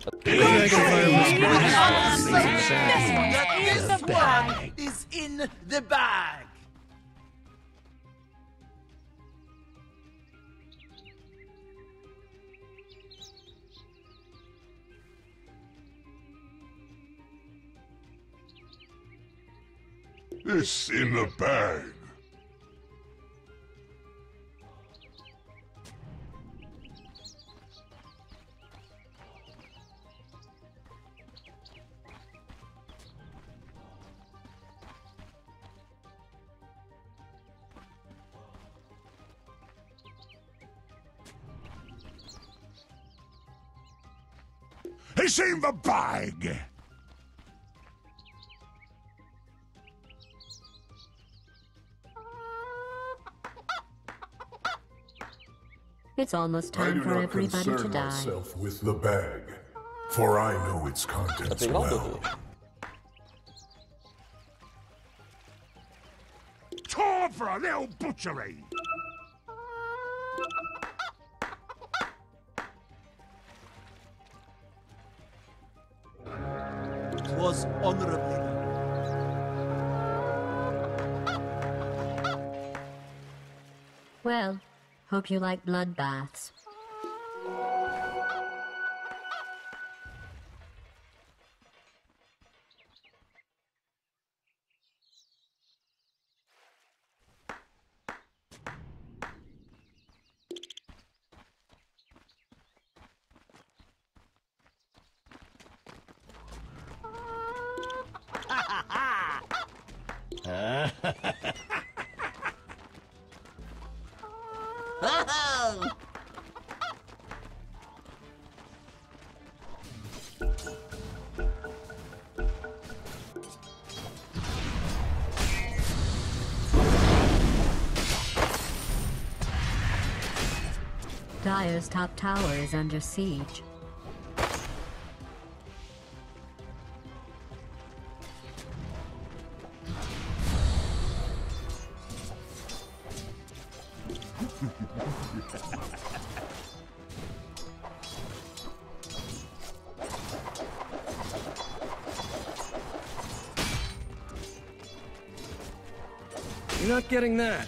This one is in the bag. It's in the bag. It's in the bag! It's almost time for everybody to die. I do not concern myself with the bag, for I know its contents well. Time for a little butchery! Was honorably done. Well, hope you like bloodbaths. Dire's top tower is under siege. You're not getting that.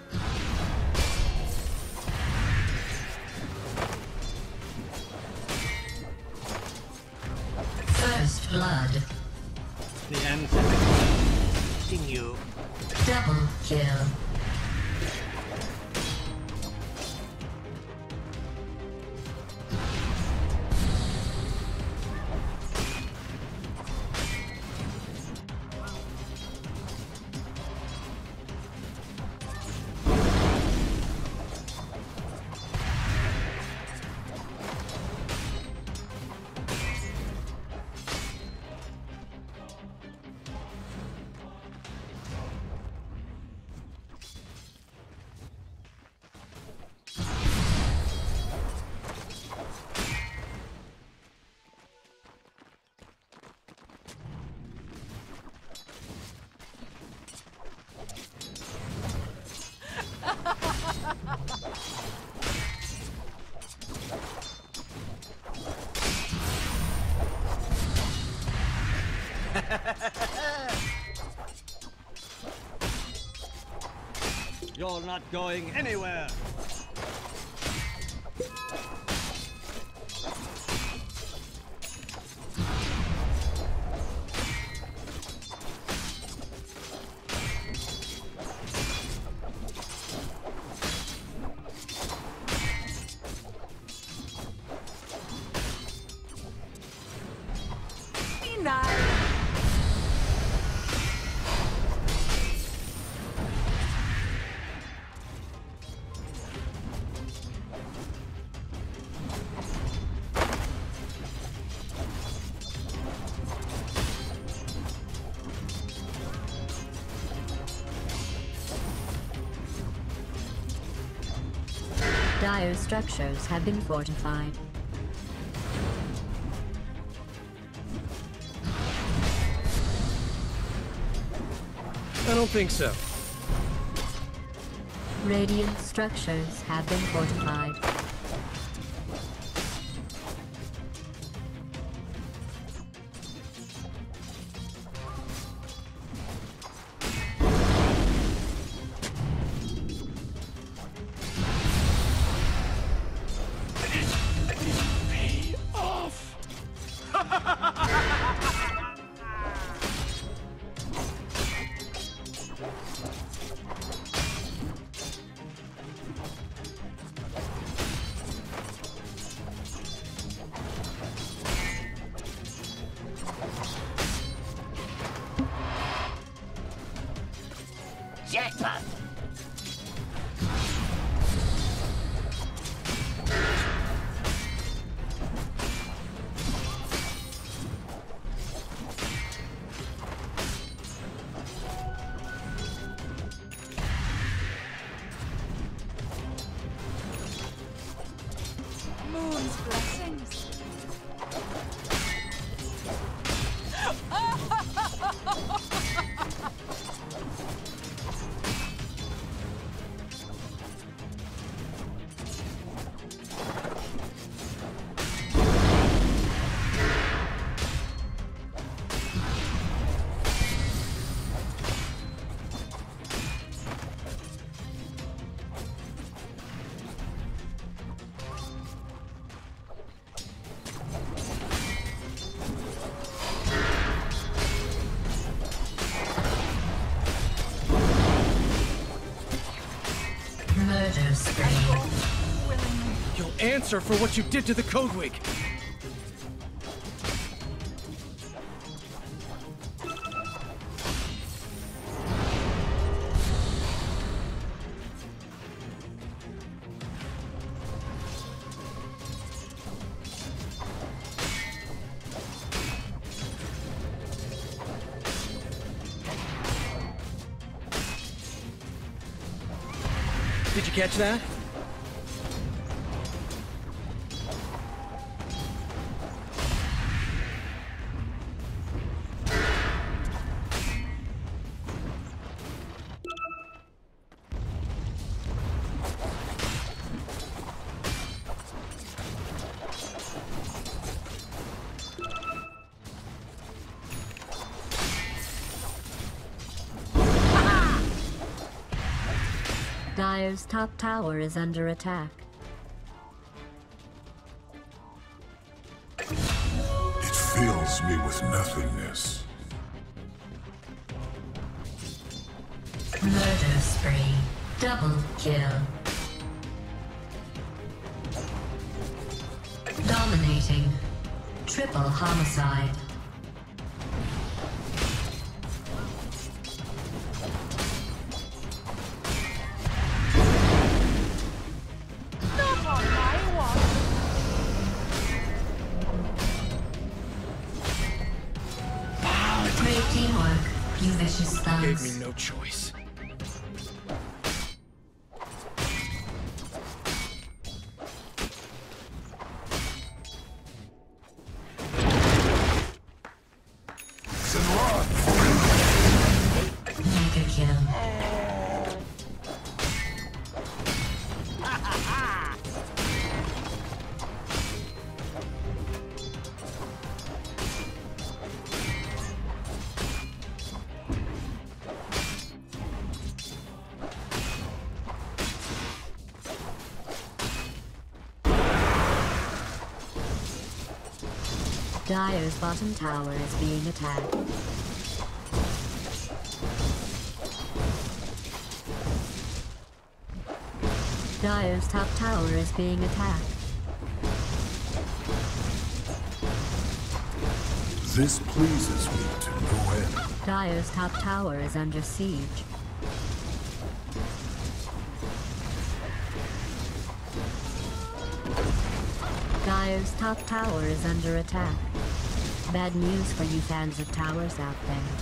First blood. The answer continue. Double kill. You're not going anywhere. Dire structures have been fortified. I don't think so. Radiant structures have been fortified. answer for what you did to the Codewig. Did you catch that? Dire's top tower is under attack. It fills me with nothingness. Murder spree. Double kill. Dominating. Triple homicide. Great teamwork, you vicious thugs. Gave me no choice. Mega kill. Dire's bottom tower is being attacked. Dire's top tower is being attacked. This pleases me to no end. Dire's top tower is under siege. Dire's top tower is under attack. Bad news for you fans of towers out there.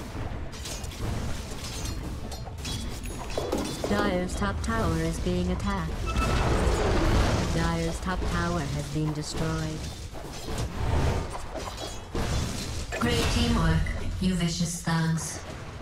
Dire's top tower is being attacked. Dire's top tower has been destroyed. Great teamwork, you vicious thugs.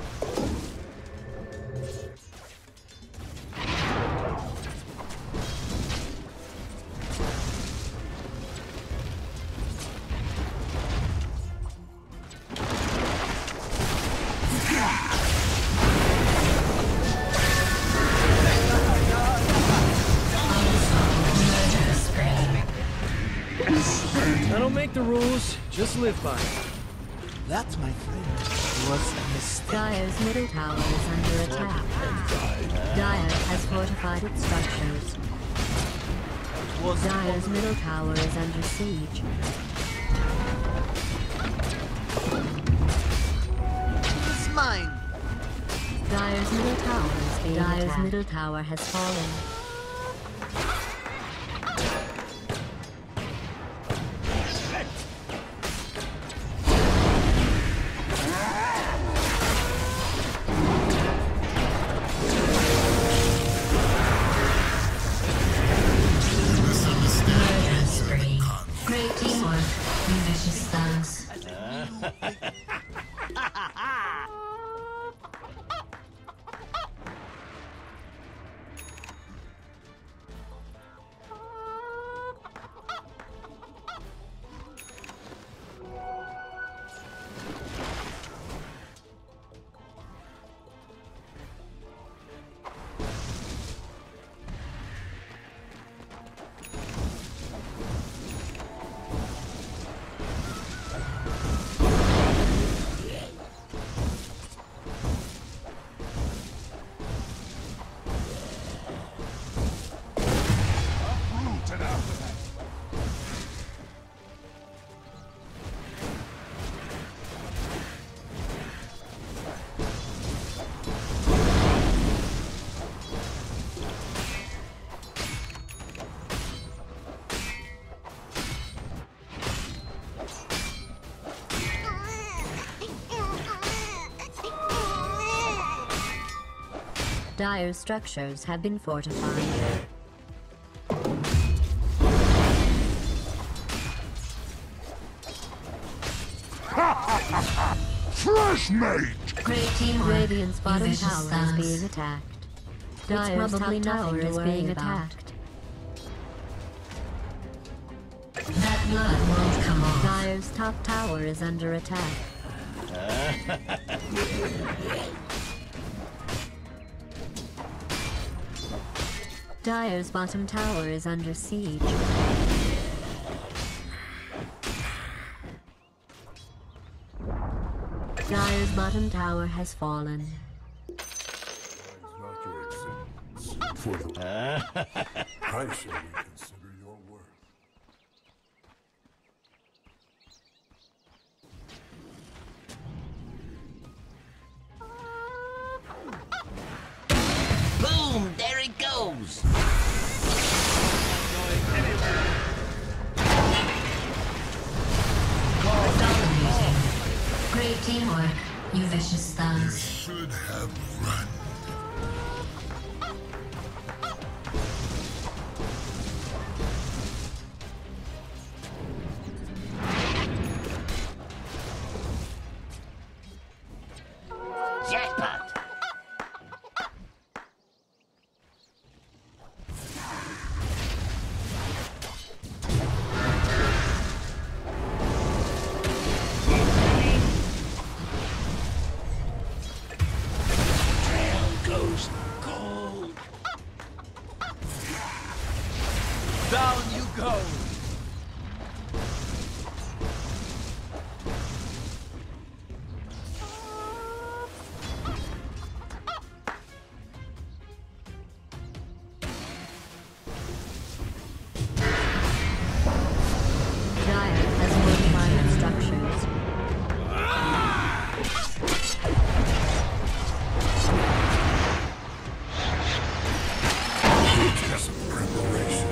I don't make the rules, just live by them. That, my friend, was a mistake. Dire's middle tower is under attack. Dire has fortified its structures. Dire's middle tower is under siege. It's mine. Dire's middle tower is being attacked. Dire's middle tower has fallen. Great teamwork, you vicious thugs. Dire's structures have been fortified. Fresh mate! Great team Radiant's bottom tower is being attacked. Dire's top tower is being attacked. That blood won't come off. Dire's top tower is under attack. Dire's bottom tower is under siege. Dire's bottom tower has fallen. Not your acceptance. For the I shall reconsider your worth. Boom! There it goes! Dominating. Great teamwork, you vicious thugs. Should have run. Jackpot! Trail goes cold. Down you go! Dire has fortified its structures. Just preparation.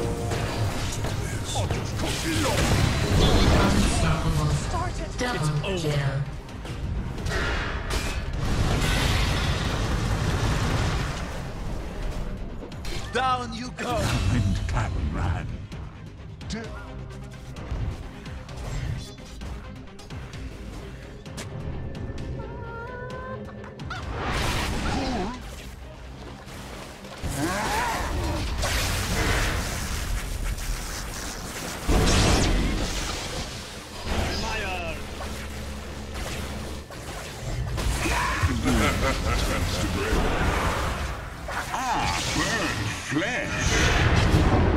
Unstoppable. Double kill. Down you go! And Catman. Fire! Burn flesh.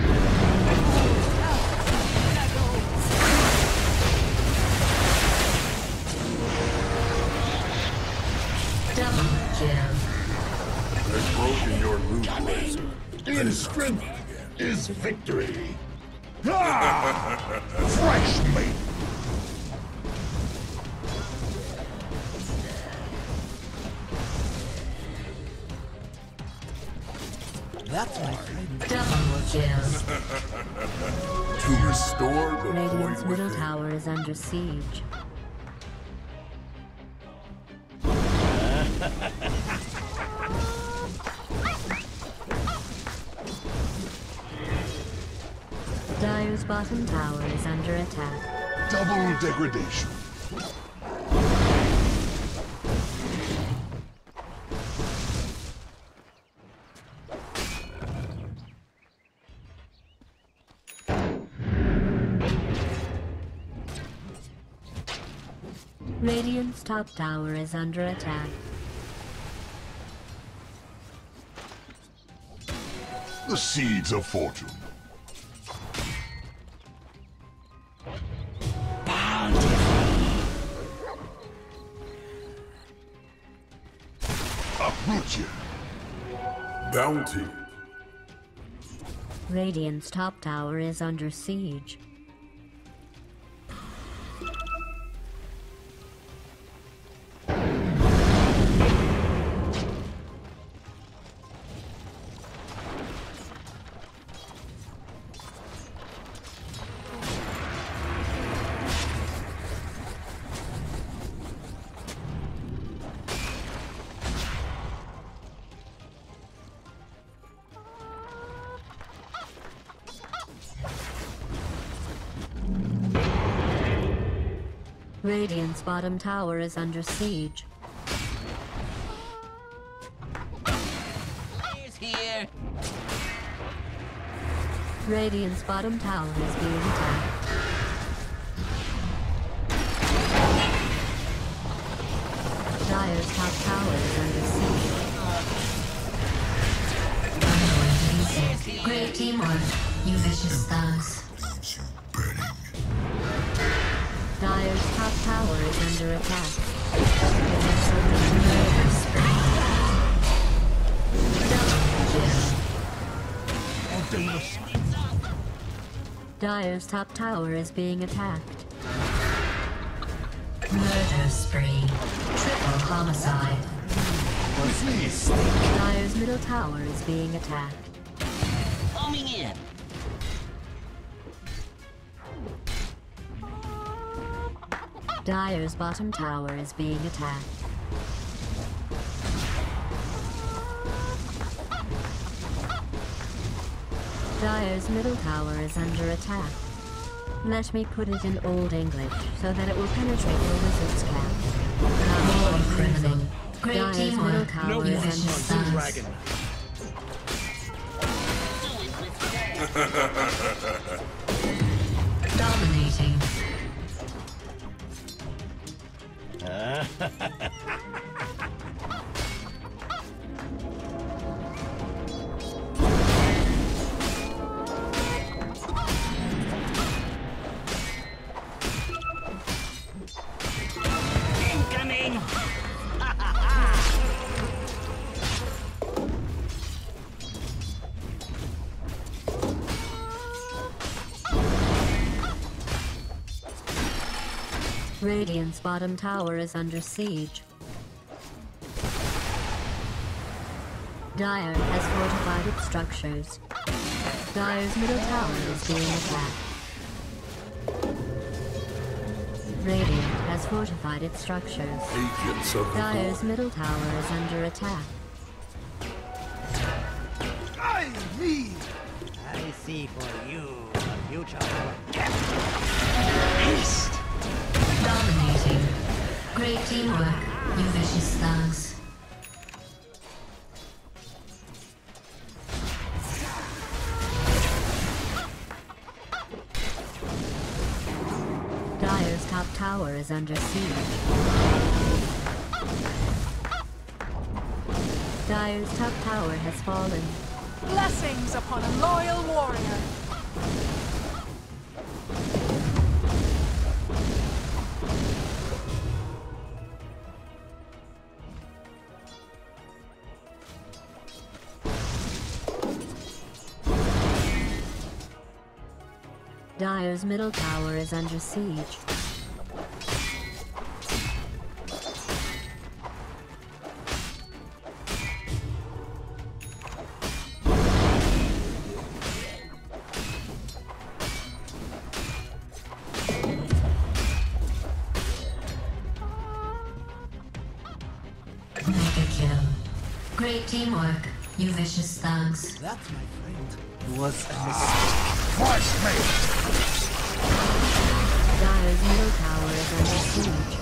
Double kill. I've broken your loot laser. In strength is victory. Ah! Fresh meat. That's my friend. Double kill. To restore the Radiant's void middle within. tower is under siege. Dire's bottom tower is under attack. Double degradation. Radiant's top tower is under attack. The seeds of fortune. Uproot you. Bounty. Radiant's top tower is under siege. Radiant's bottom tower is under siege. Here's here. Radiant's bottom tower is being attacked. Dire's top tower is under siege. Great teamwork, you vicious thugs. Dire's top tower is under attack. Dire's top tower is being attacked. Murder spree. Triple homicide. Dire's middle tower is being attacked. Coming in. Dire's bottom tower is being attacked. Dire's middle tower is under attack. Let me put it in Old English so that it will penetrate your wizard's cap. More criminal. Great Dire's middle teamwork, tower No is one under vicious hunts a thugs. dragon. Dominating. Incoming! Radiant's bottom tower is under siege. Dire has fortified its structures. Dire's middle tower is being attacked. Radiant has fortified its structures. Agents of the Dire's middle tower is under attack. I need. I see for you a future. Dominating. Great teamwork, you vicious thugs. Dire's top tower is under siege. Dire's top tower has fallen. Blessings upon a loyal warrior. Dire's middle tower is under siege. Mega kill. Great teamwork, you vicious thugs. That, my friend, was a mistake. Fresh meat! Dire's middle tower is under siege.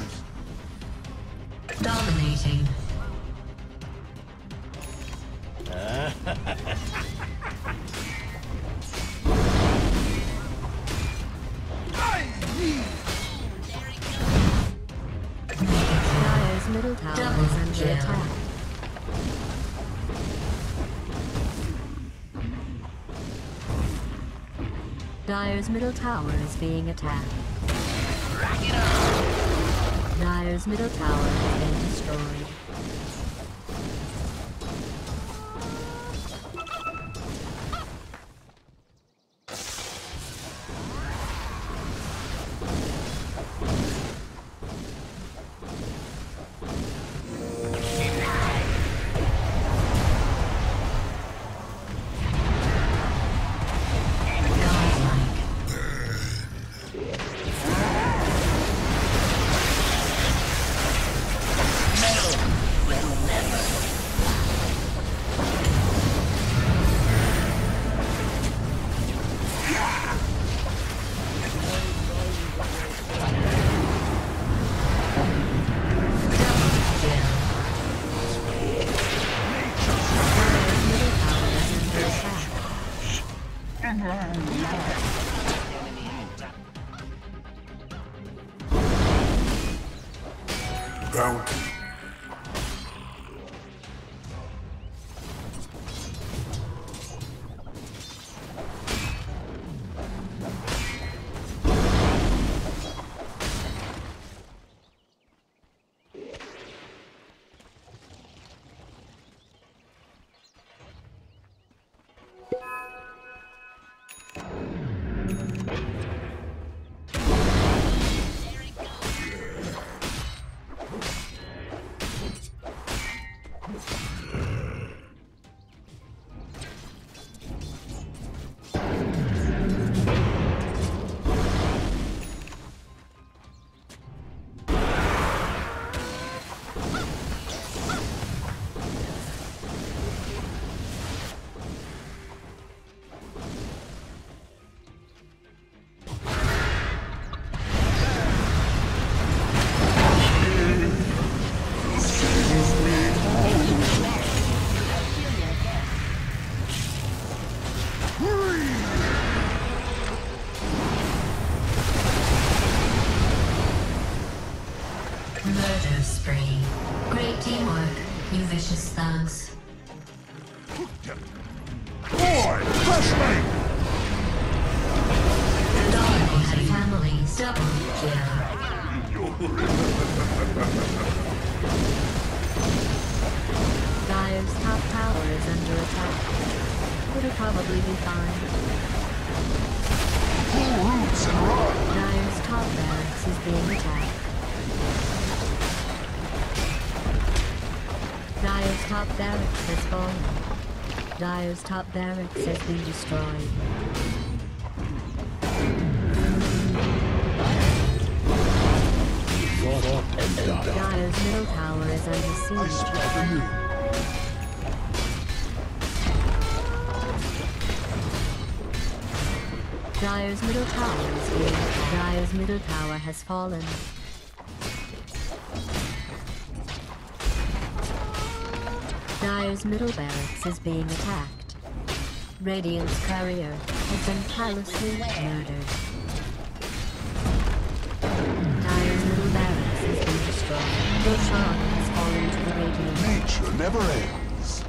Dominating. Dire's middle tower Double is under kill. attack. Dire's middle tower is being attacked. Dire's middle tower has been destroyed. bounty. Murder spree. Great teamwork, you vicious thugs. Boy, flashlight! Dog families double kill. Dire's top tower is under attack. It'll probably be fine. Pull roots and run! Dire's top barracks is being attacked. Dire's top barracks has fallen. Dire's top barracks has been destroyed. Dire's middle tower is under siege. Dire's middle tower is being attacked. Dire's middle tower has fallen. Dire's middle barracks is being attacked. Radiant's courier has been callously murdered. Dire's middle barracks has been destroyed. Roshan has fallen to the Radiant. Nature never ends.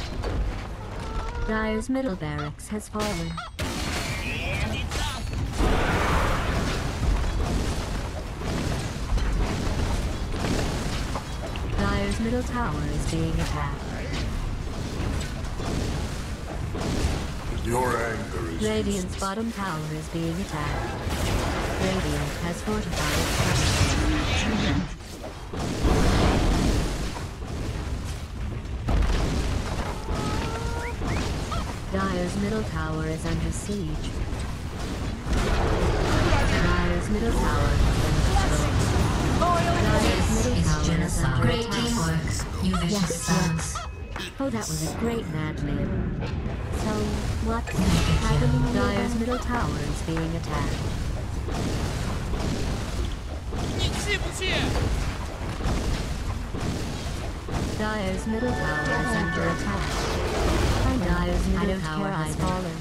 Dire's middle barracks has fallen. Dire's middle tower is being attacked. Your anger is Radiant's bottom tower is being attacked. Radiant has fortified its tower. Dire's middle tower is under siege. Dire's middle tower has been destroyed. Dire's middle tower is under Great attack. teamwork, you vicious thugs. Oh, that was a great Mad Lib. So, what's happening? Dire's middle tower is being attacked. Dire's middle tower is under attack. And Dire's middle tower has fallen.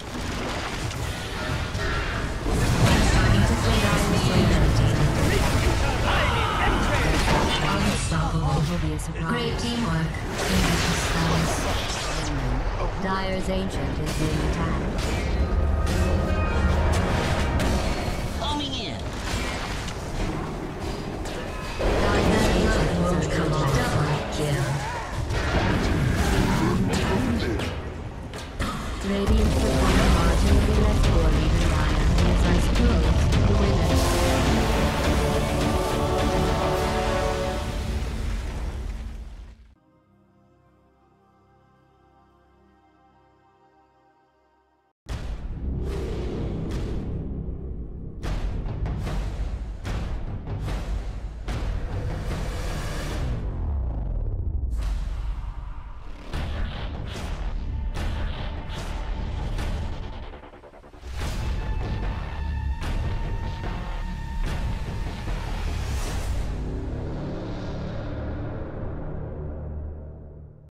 Unstoppable. Will be a surprise. Great teamwork, you vicious thugs. Dire's ancient is being attacked.